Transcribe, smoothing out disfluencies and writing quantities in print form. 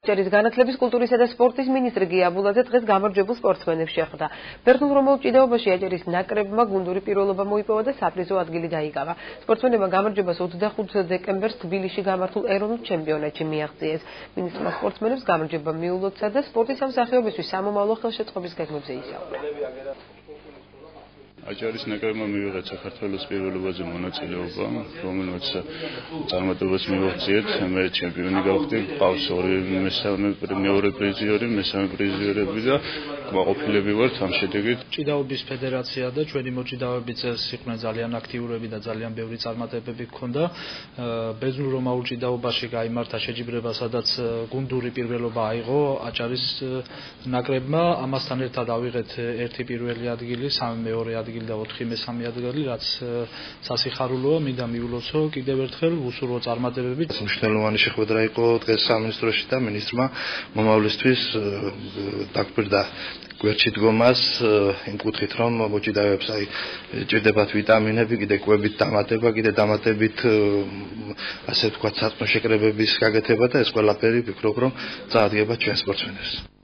ჭერის განათლების, კულტურისა და სპორტის მინისტრი გია აბულაძე დღეს გამარჯვებულ სპორტსმენებს შეხვდა. ბერძნულ რომაულ ჭიდაობაში აჭარის ნაკრებმა გუნდური პირველობა მოიპოვა და საპრიზო ადგილი დაიკავა. სპორტსმენებმა გამარჯვებას 25 დეკემბერს თბილისში გამართულ ეროვნულ ჩემპიონატში მიაღწიეს. მინისტრმა სპორტსმენებს გამარჯვება მიულოცა და სპორტის ამ სახეობისთვის სამომავლო ხელშეწყობის გეგმებზე ისაუბრა. აჭარის ნაკრებმა მიიღო საქართველოს პირველობაზე მონაწილეობა, რომელმაც წარმატებას მივაღწიეთ. მე ჩემპიონი გავხდი, ყავს მეორე პრიზიორი, მესამე პრიზიორები და კმაყოფილები ვართ ამ შედეგით. ჭიდაობის ფედერაცია და ჩვენი მოჭიდავეები წელს იყვნენ ძალიან აქტიურები და ძალიან ბევრი წარმატებები ჰქონდა. ბერძნულ რომაულ ჭიდაობაში გაიმართა შეჯიბრება, სადაც გუნდური პირველობა აიღო აჭარის ნაკრებმა. ამასთან ერთად ავიღეთ ერთი პირველი ადგილი, სამი მეორე ადგილი და 4 მესამე ადგილი, რაც სასიხარულოა, მინდა მიულოცო კიდევ ერთხელ უსურვო წარმატებებით. მნიშვნელოვანი შეხვედრა იყო დღეს სამინისტროში და მინისტრმა მომავლისთვის დაგპირდა გვერდში დგომას იმ კუთხით, რომ მოჭიდავეებს ჭირდებათ ვიტამინები, კიდე კვებით დამატება, კიდე დამატებით ასე ვთქვათ, საწმო შეკრებების გაკეთება და ეს ყველაფერი ვფიქრობ, რომ წაადგება ჩვენ სპორტსმენებს.